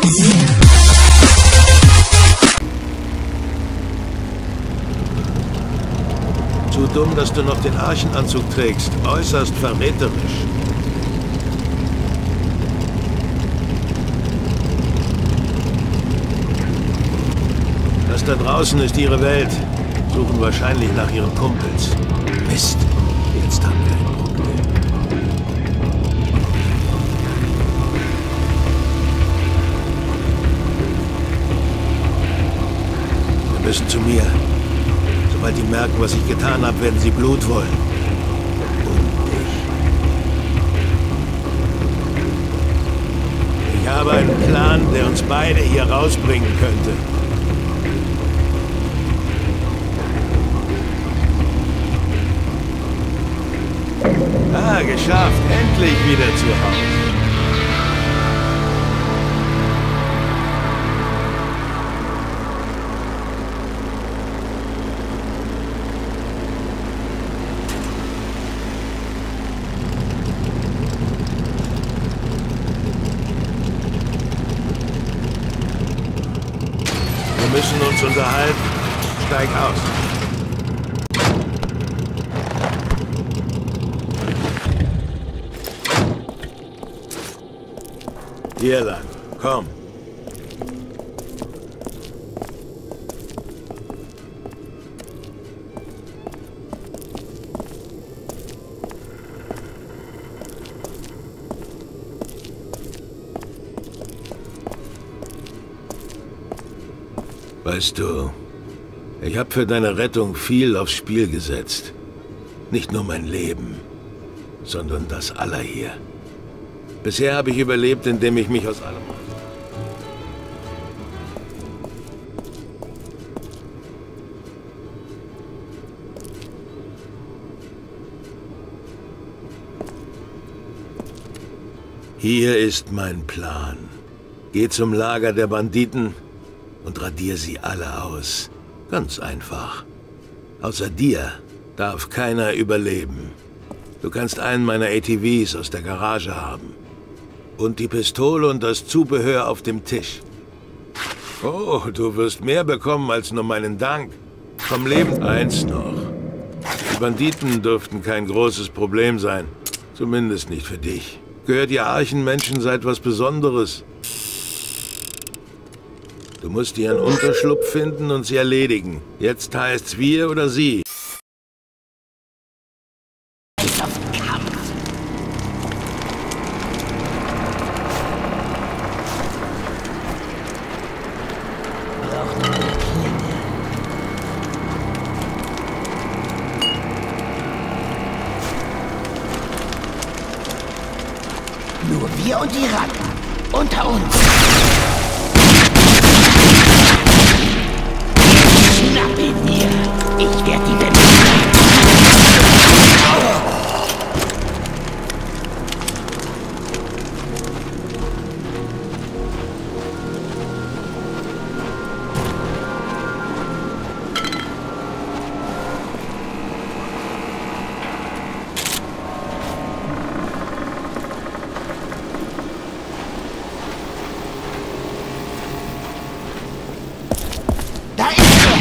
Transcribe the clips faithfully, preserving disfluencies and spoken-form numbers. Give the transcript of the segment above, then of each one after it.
Zu dumm, dass du noch den Archenanzug trägst. Äußerst verräterisch. Das da draußen ist ihre Welt. Suchen wahrscheinlich nach ihren Kumpels. Mist, jetzt haben wir ein Problem. Wir müssen zu mir. Sobald die merken, was ich getan habe, werden sie Blut wollen. Und ich. Ich habe einen Plan, der uns beide hier rausbringen könnte. Ah, geschafft. Endlich wieder zu Hause. Wir müssen uns unterhalten. Steig aus. Hier lang. Komm. Weißt du, ich habe für deine Rettung viel aufs Spiel gesetzt. Nicht nur mein Leben, sondern das aller hier. Bisher habe ich überlebt, indem ich mich aus allem... Hier ist mein Plan. Geh zum Lager der Banditen und radier sie alle aus. Ganz einfach. Außer dir darf keiner überleben. Du kannst einen meiner A T Vs aus der Garage haben. Und die Pistole und das Zubehör auf dem Tisch. Oh, du wirst mehr bekommen als nur meinen Dank. Vom Leben eins noch. Die Banditen dürften kein großes Problem sein. Zumindest nicht für dich. Gehört ihr Archenmenschen seit was Besonderes. Du musst ihren Unterschlupf finden und sie erledigen. Jetzt heißt's wir oder sie. Nur wir und die Ratten. Unter uns. Schnapp ihn mir. Ich werde die Wände. Da ist er!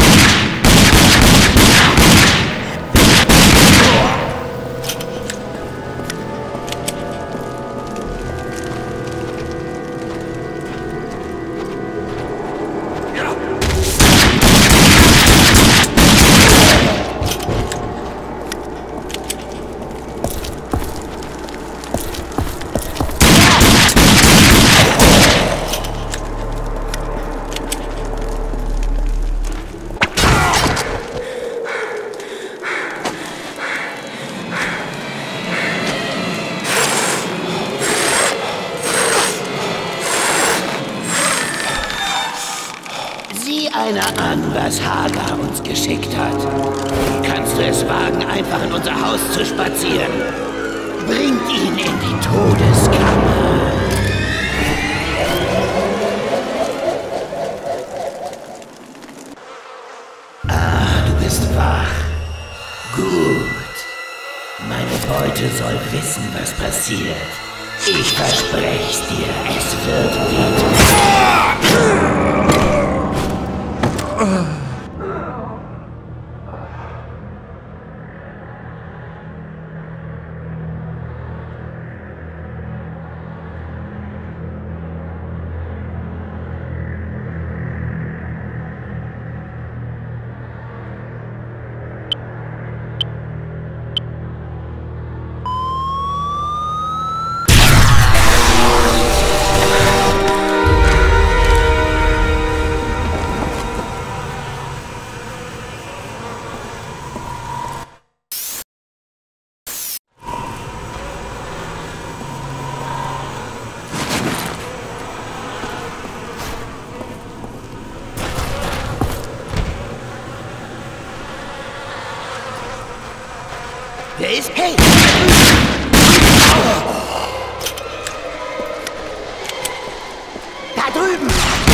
Sieh einer an, was Hagar uns geschickt hat. Kannst du es wagen, einfach in unser Haus zu spazieren? Bringt ihn in die Todeskammer. Ah, du bist wach. Gut. Meine Beute soll wissen, was passiert. Ich verspreche dir, es wird wieder. ist? Hey! Da drüben!